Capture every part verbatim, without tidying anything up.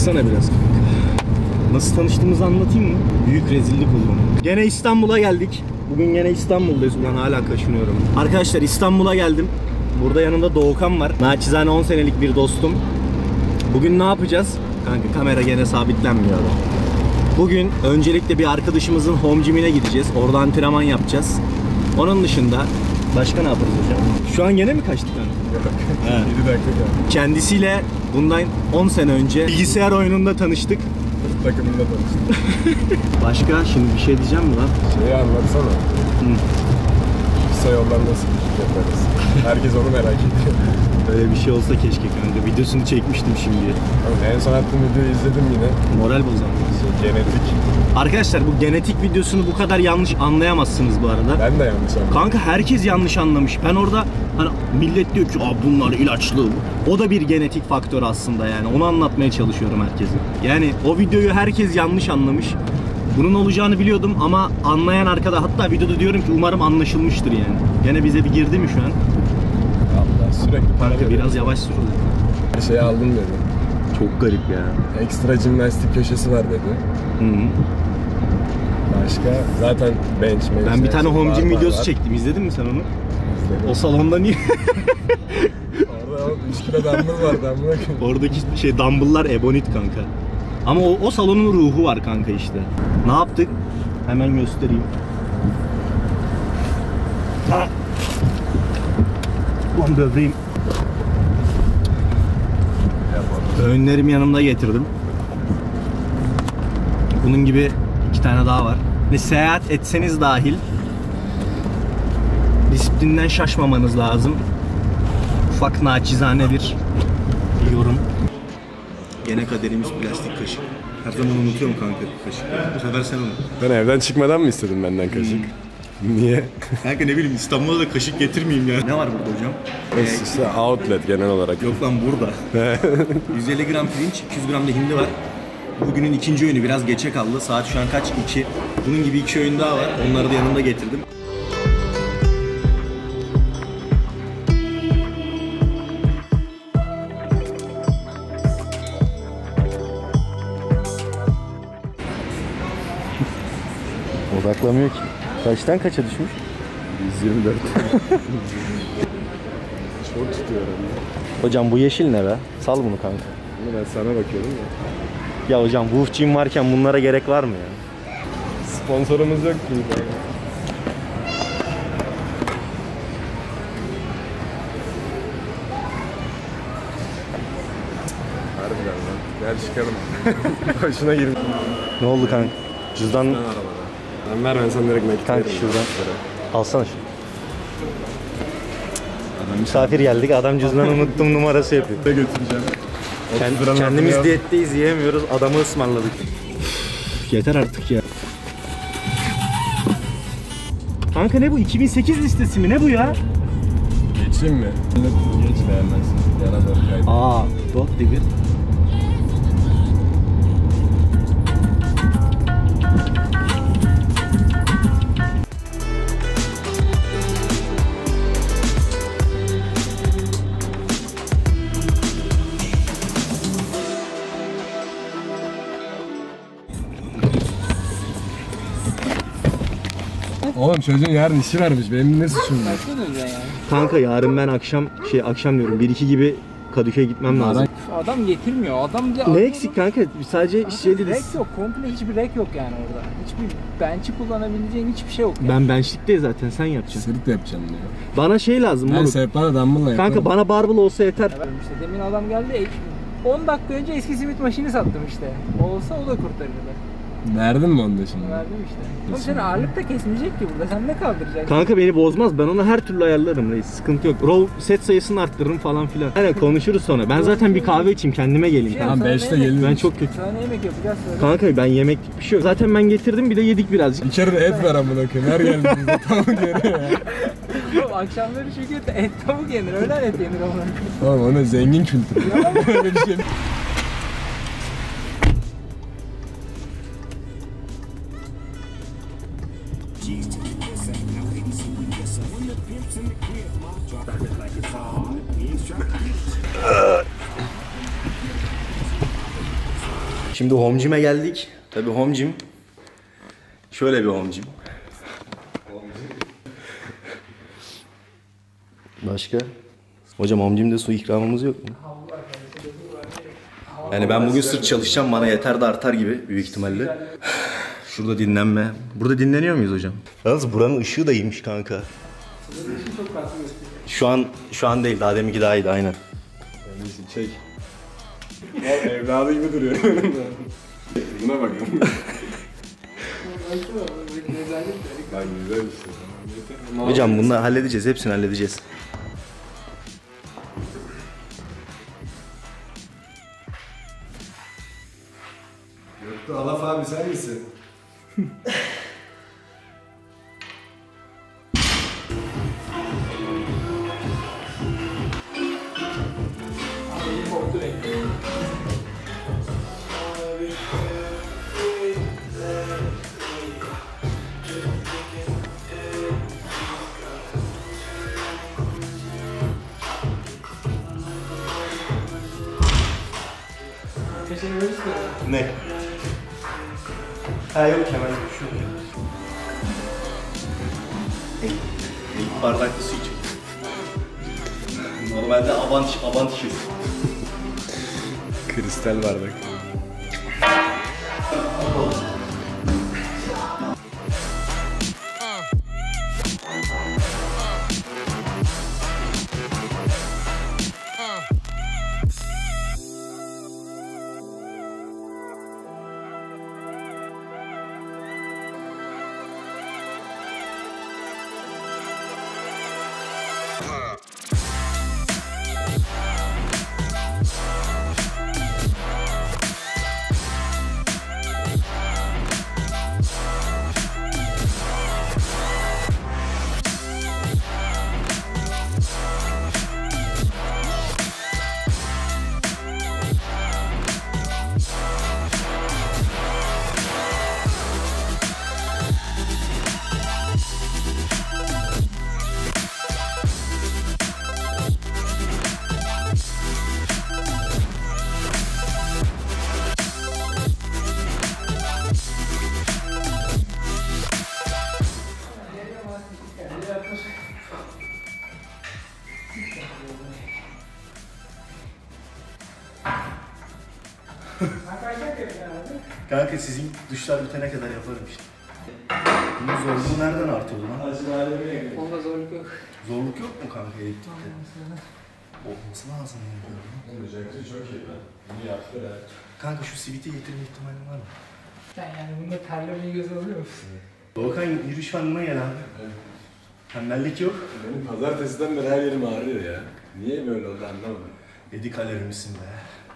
Baksana biraz. Nasıl tanıştığımızı anlatayım mı? Büyük rezillik oldu. Gene İstanbul'a geldik. Bugün gene İstanbul'dayız. Ulan hala kaşınıyorum. Arkadaşlar İstanbul'a geldim. Burada yanımda Doğukan var. Naçizane on senelik bir dostum. Bugün ne yapacağız? Kanka kamera gene sabitlenmiyor. Bugün öncelikle bir arkadaşımızın home gym'ine gideceğiz. Orada antrenman yapacağız. Onun dışında başka ne yaparız hocam? Şu an gene mi kaçtık lan? yedi dakika geldi. Kendisiyle bundan on sene önce bilgisayar oyununda tanıştık. Takımında tanıştık. Başka şimdi bir şey diyeceğim mi lan? Şeyi anlatsana. Hı. Kısa yollar nasıl yaparız? Herkes onu merak ediyor. Öyle bir şey olsa keşke kanka. Videosunu çekmiştim şimdi. Abi en son attığım videoyu izledim yine. Moral bozan. Şey, genetik. Arkadaşlar bu genetik videosunu bu kadar yanlış anlayamazsınız bu arada. Ben de yanlış anladım. Kanka herkes yanlış anlamış. Ben orada hani millet diyor ki bunlar ilaçlı. O da bir genetik faktör aslında yani. Onu anlatmaya çalışıyorum herkese. Yani o videoyu herkes yanlış anlamış. Bunun olacağını biliyordum ama anlayan arkada, hatta videoda diyorum ki umarım anlaşılmıştır yani. Gene bize bir girdi mi şu an? Allah sürekli. Kanka biraz yavaş sür. Bir şey aldım dedi. Çok garip ya. Ekstra jimnastik köşesi var dedi. Hı -hı. Başka zaten bench, bench ben bir tane home gym videosu var. çektim. İzledin mi sen onu? İzledim. O salonda niye? Orada üç kilo dumbbell var dumbbell. Oradaki şey dumbbell'lar ebonit kanka. Ama o, o salonun ruhu var kanka işte. Ne yaptık? Hemen göstereyim. Ha. Lan böbreğim. Öğünlerimi yanımda getirdim. Bunun gibi iki tane daha var. Ve seyahat etseniz dahil disiplinden şaşmamanız lazım. Ufak naçizane bir yorum. Gene kaderimiz plastik kaşık. Her zaman unutuyorum kanka kaşık. Bu sefer sen unut. Ben evden çıkmadan mı istedin benden kaşık? Hmm. Niye? Kanka ne bileyim İstanbul'da da kaşık getirmeyeyim ya. Ne var burada hocam? Ee, işte outlet genel olarak. Yok lan burada. yüz elli gram pirinç, iki yüz gram da hindi var. Bugünün ikinci öğünü biraz geçe kaldı. Saat şu an kaç? iki. Bunun gibi iki öğün daha var. Onları da yanımda getirdim. Odaklamıyor ki. Kaçtan kaça düşmüş? yüz yirmi dört. Çok tutuyor herhalde. Hocam bu yeşil ne be? Sal bunu kanka. Ben sana bakıyorum ya. Ya hocam Wolf Gym varken bunlara gerek var mı ya? Sponsorumuz yok ki. Harbiden lan. Gel çıkalım. Hoşuna girmiş. Ne oldu kanka? Cüzdan... Ben arabada. Ben ver ben sana direkt nakit kanka veririm. şuradan. Alsana şunu. Misafir geldik, adam cüzdanı unuttum numarası yapıyor. Ne götüreceğim? Kend, kendimiz diyetteyiz, yiyemiyoruz, adamı ısmarladık. Üf, yeter artık ya. Kanka ne bu? iki bin sekiz listesi mi? Ne bu ya? Geçeyim mi? Geç beğenmezsin. Yana doğru kaydı. Aa, dot digger. Oğlum çocuğun yarın işi varmış. Benim ne suçum var? Kanka yarın ben akşam şey akşam diyorum bir iki gibi Kadıköy'e gitmem lazım. Adam getirmiyor. Adam da Ne eksik kanka? Sadece kanka, şey dedi. Rek yok. Komple hiçbir rek yok yani orada. Hiçbir bench'i kullanabileceğin hiçbir şey yok yani. Ben benchlik değil zaten, sen yapacaksın. Sırık da yapacağım diyor. Bana şey lazım. Ben sehpada dumbbell'la yaparım. Kanka bana barbell olsa yeter. Evet, işte demin adam geldi. on dakika önce eski simit maşini sattım işte. Olsa o da kurtarırdı. Verdin mi onu da şimdi? Verdim işte. Oğlum sen ağırlık da kesmeyecek ki burada. Sen ne kaldıracaksın? Kanka beni bozmaz. Ben onu her türlü ayarlarım reis. Sıkıntı yok. Row set sayısını arttırırım falan filan. Hani konuşuruz sonra. Ben zaten bir kahve içeyim, kendime geleyim. Şey, Tamam. Tamam beşte gelin. Ben çok kötü. Sana ne yemek yapacağız söyle. Kanka ben yemeklik bir şey yok. Zaten ben getirdim, bir de yedik birazcık. Bir kere de et ver amına koyayım. Her geldiğimizde tavuk yeri ya. Oğlum akşamları çünkü et tavuk yenir. Öğlen et yenir onun. Oğlum onun zengin kültürü. Öyle bir şey. Şimdi home gym'e geldik. Tabii home gym. Şöyle bir home gym. Başka? Hocam home gym'de su ikramımız yok mu? Yani ben bugün sırf çalışacağım, bana yeter de artar gibi büyük ihtimalle. Şurada dinlenme. Burada dinleniyor muyuz hocam? Yalnız buranın ışığı da iyiymiş kanka. Şu an şu an değil, daha deminki daha iyiydi aynen. Neyse çek. Al evladı gibi duruyor. Buna bakın. Lan güzel işte. Hocam bunları halledeceğiz, hepsini halledeceğiz. Yoktu Alaf abi sen misin? Ne? Ha yok hemen şu. Bardaklı su içiyor. Normalde avant avant şiş. Kristal bardak. Kanka sizin duşlar bitene kadar yaparım işte. Bunun zorluğu nereden artıyor lan? Onda zorluk yok. Zorluk yok mu kanka elektrikte? Olması lazım yani. Olacaktı çok iyi lan. İyi yaptı ya. Kanka şu siviti getirme ihtimalin var mı? Sen yani bunda terlemeyi göze alıyor musun? Doğukan yürüyüş bandına gel abi. Evet. Tembellik yok. Benim pazartesiden beri her yerim ağrıyor ya. Niye böyle oldu anlamadım. Dedik alerjimsin be.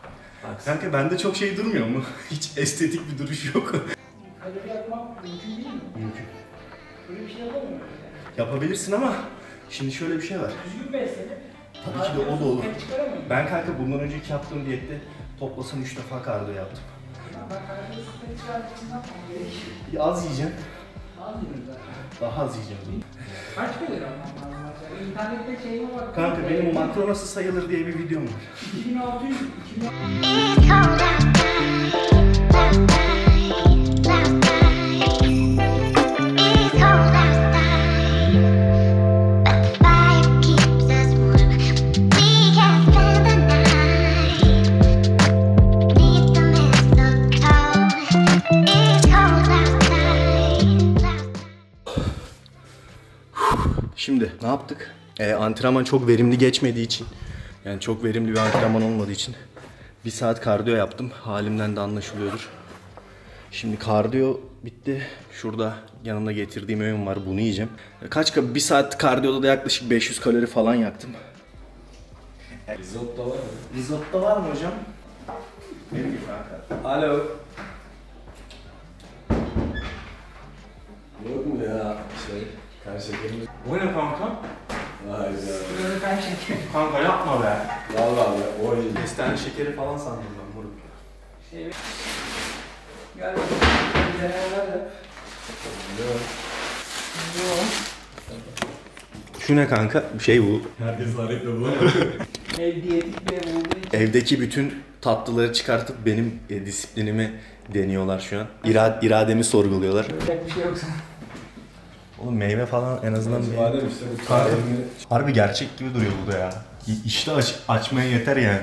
Kanka bende çok şey durmuyor mu? Hiç estetik bir duruş yok. Kalori yapmak mümkün değil mi? Mümkün. Böyle bir şey yapamıyor musun? Yapabilirsin ama şimdi şöyle bir şey var. Düzgün beslenip Tabii ki de o da olur. hep çıkaramıyorum. Ben kanka bundan önceki yaptığım diyette toplasam üç defa kardiyo yaptım. Ben kalori sıkıntı çıkarmak için ne yapmam gerekiyor? Bir az yiyeceğim. Az yürüyorum zaten. Daha az yiyeceğim. Kaç kalori almam lazım acaba? İnternette şeyime bak. Kanka benim o makro nasıl sayılır diye bir videom var. iki bin altı yüz, iki bin It's cold outside, outside, outside. It's cold outside, but the fire keeps us warm. We can spend the night beneath the mistletoe. It's cold outside, outside. Şimdi ne yaptık? Ee, antrenman çok verimli geçmediği için, yani çok verimli bir antrenman olmadığı için bir saat kardiyo yaptım. Halimden de anlaşılıyordur. Şimdi kardiyo bitti. Şurada yanımda getirdiğim öğün var. Bunu yiyeceğim. Kaç bir saat kardiyoda da yaklaşık beş yüz kalori falan yaktım. Risotto var mı? Risotto var mı hocam? Ne bileyim kanka. Alo. Yok mu ya şey? Kan şekerimiz. Bu ne kanka? Vay be. Böyle ben şeker. Kanka yapma be. Vallahi be o iyi. Kestane şekeri falan sandım ben moruk. Şey, gel bakalım. Denemeler yap. Yok. Yok. Şu ne kanka? Şey bu. Herkes arayıp da bulamıyor. Ev diyetik bir ev olduğu için. Evdeki bütün tatlıları çıkartıp benim e, disiplinimi deniyorlar şu an. İra, irademi sorguluyorlar. Yapacak bir şey yoksa. Oğlum meyve falan en azından bir... Madem işte bu Kanka, tarihini... harbi gerçek gibi duruyor bu da ya. İşte aç, açmaya yeter yani.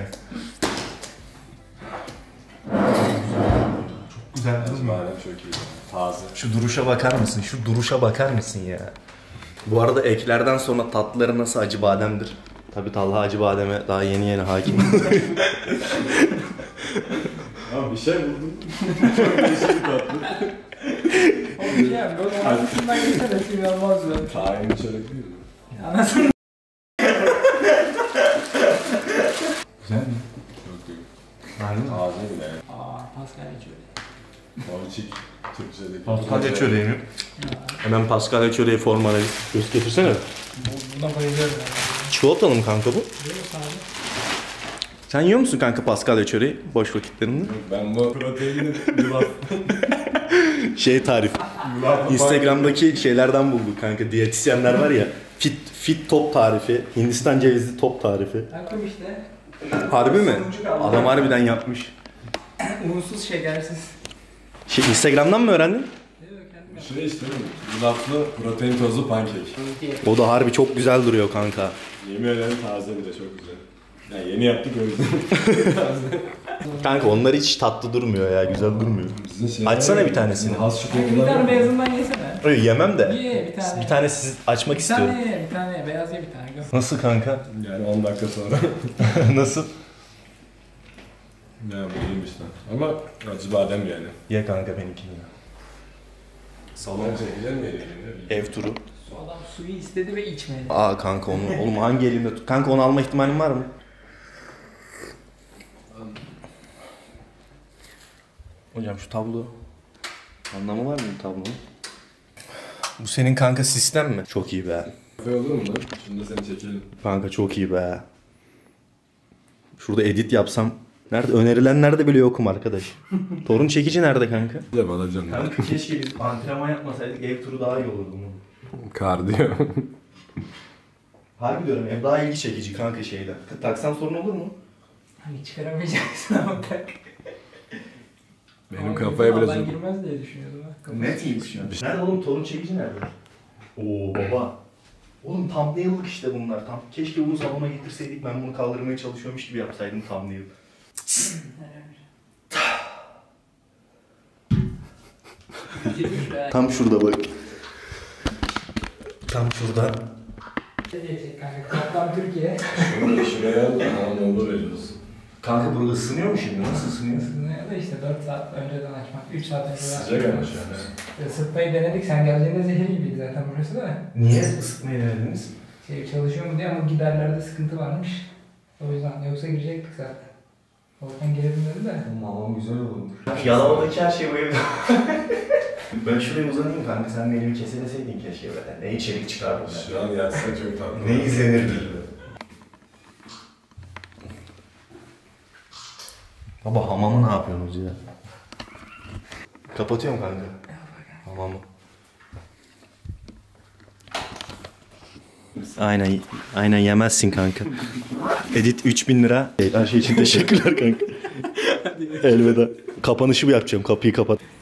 Çok güzel değil mi? Madem çok iyi. Taze. Şu duruşa bakar mısın? Şu duruşa bakar mısın ya? Bu arada eklerden sonra tatlıları nasıl acı bademdir? Tabii Talha acı bademe daha yeni yeni hakim. Ama bir şey buldum. Çok değişik bir tatlı. Oğlum bir şey yap. Böyle anasından geçse de şimdi olmaz ya. Tahinli çörek değil mi? Anasını Güzel mi? Çok iyi. Harbi mi? Taze bile yani. Aa, Pascal içiyor. Ponçik. Türkçedeki. Paskalya çöreği mi? Hemen Paskalya çöreği formalayı. Göz getirsene. Bu- Buna bayılıyorum ben. Çikolatalı mı kanka bu? Biliyor musun abi? Sen yiyor musun kanka Paskalya çöreği boş vakitlerinde? Ben bu proteini yulaf. Şey tarif. Yulaflı Instagram'daki şeylerden bulduk kanka. Diyetisyenler var ya. Fit fit top tarifi. Hindistan cevizli top tarifi. Takım işte. Harbi mi? Sonucu kaldı. Adam harbiden yapmış. Unsuz, şekersiz. Şey Instagram'dan mı öğrendin? Değil mi? Kendim yaptım. Şey işte yulaflı protein tozlu pankek. O da harbi çok güzel duruyor kanka. Yemin ederim taze bir de çok güzel. Yani yeni yaptık o yüzden. Kanka onlar hiç tatlı durmuyor ya. Güzel durmuyor. Bizim şey Açsana bir tanesini. Has Bir tane çikolatalar. beyazından yesene. Öyle yemem de. Ye bir tane. Bir tane siz açmak Bir istiyorum. tane ye, bir tane ye. Beyaz ye bir tane. Gör. Nasıl kanka? Yani on dakika sonra. Nasıl? Ya bu iyiymiş lan. Ama acı badem yani. Ye kanka benimkini. Salon çekilir mi elinde? Ev turu. Su adam suyu istedi ve içmedi. Aa kanka onu. Oğlum hangi elimde tut? Kanka onu alma ihtimalin var mı? Hocam şu tablo. Anlamı var mı bu tablonun? Bu senin kanka sistem mi? Çok iyi be. Kafe olur mu lan? Şimdi seni çekelim. Kanka çok iyi be. Şurada edit yapsam. Nerede? Önerilenlerde bile yokum arkadaş. Torun çekici nerede kanka? Güzel alacağım. Kanka keşke biz antrenman yapmasaydık, ev turu daha iyi olurdu mu? Kardiyo. Harbi diyorum, ev daha ilgi çekici kanka şeyler. Taksan sorun olur mu? Hani çıkaramayacaksın ama tak. Benim Ama kafaya girmez, biraz... Ben girmez diye düşünüyordum. ha. Kafası Net iyiymiş ya. Nerede oğlum, torun çekici nerede? Oo baba. Oğlum thumbnail'lık işte bunlar. Tam keşke bunu salona getirseydik, ben bunu kaldırmaya çalışıyormuş gibi yapsaydım thumbnail. Girmiş be. Tam şurada bak. Tam şurada. Ne diyecek kanka? Kaptan Türkiye. Şunu şuraya al, Anadolu veriyoruz. Kanka burada ısınıyor mu şimdi? Nasıl ısınıyor? Ya da işte dört saat önceden açmak, üç saat önceden Sıcak ama şu an. Isıtmayı denedik. Sen geldiğinde zehir gibiydi zaten burası da. Niye ısıtmayı denediniz? Şey çalışıyor mu diye ama giderlerde sıkıntı varmış. O yüzden yoksa girecektik zaten. Volkan girelim dedi de. Mamam güzel olmuş. Yalova'daki her şey bu evde. Ben şuraya uzanayım kanka, sen elimi keseleseydin keşke böyle. Ne içerik çıkardım ben. Şu an yazsa çok tatlı. Ne izlenirdi? Baba hamamı ne yapıyorsunuz ya? Kapatıyorum kanka. Hamamı. Aynen, aynen yemezsin kanka. Edit üç bin lira. Her şey için teşekkürler kanka. Elveda. Kapanışı bir yapacağım, kapıyı kapat.